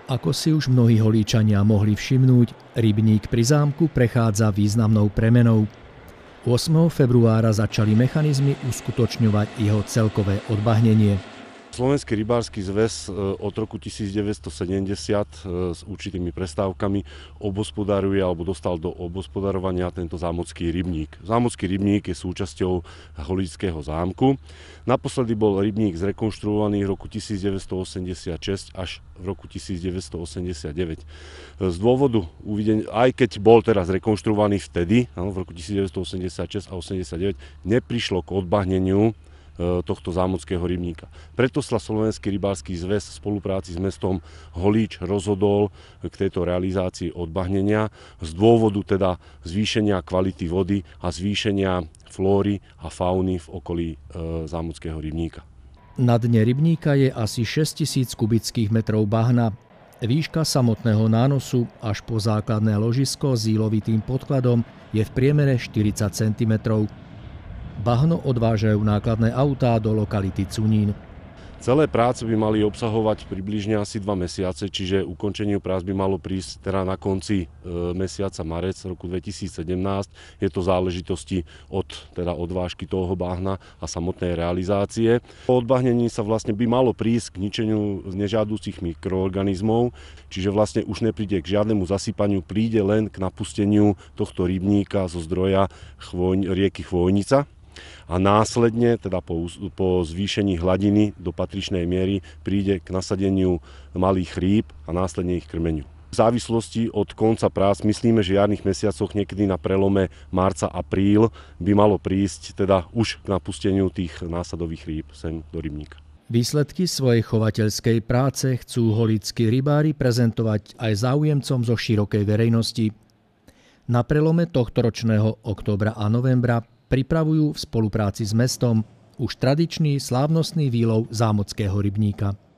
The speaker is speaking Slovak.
Ako si už mnohí Holíčania mohli všimnúť, rybník pri zámku prechádza významnou premenou. 8. februára začali mechanizmy uskutočňovať jeho celkové odbahnenie. Slovenský rybársky zväz od roku 1970 s určitými prestávkami obhospodaruje alebo dostal do obhospodarovania tento zámocký rybník. Zámocký rybník je súčasťou Holíčského zámku. Naposledy bol rybník zrekonštruovaný v roku 1986 až v roku 1989. Z dôvodu aj keď bol teraz rekonštruovaný vtedy, v roku 1986 a 1989, neprišlo k odbahneniu tohto zámockého rybníka. Preto sa Slovenský rybársky zväz v spolupráci s mestom Holíč rozhodol k tejto realizácii odbahnenia z dôvodu teda zvýšenia kvality vody a zvýšenia flóry a fauny v okolí zámockého rybníka. Na dne rybníka je asi 6000 kubických metrov bahna. Výška samotného nánosu až po základné ložisko s ílovitým podkladom je v priemere 40 cm. Bahno odvážajú nákladné autá do lokality Cunín. Celé práce by mali obsahovať približne asi 2 mesiace, čiže ukončeniu prác by malo prísť teda na konci mesiaca marec roku 2017. Je to záležitosti od odvážky toho bahna a samotnej realizácie. Po odbahnení sa vlastne by malo prísť k ničeniu nežiaducich mikroorganizmov, čiže vlastne už nepríde k žiadnemu zasypaniu, príde len k napusteniu tohto rybníka zo zdroja rieky Chvojnica. A následne, teda po zvýšení hladiny do patričnej miery, príde k nasadeniu malých rýb a následne ich krmeniu. V závislosti od konca prác myslíme, že v jarných mesiacoch niekedy na prelome marca-apríl by malo prísť teda už k napusteniu tých násadových rýb sem do rybníka. Výsledky svojej chovateľskej práce chcú holíčski rybári prezentovať aj záujemcom zo širokej verejnosti. Na prelome tohtoročného októbra a novembra pripravujú v spolupráci s mestom už tradičný slávnostný výlov zámockého rybníka.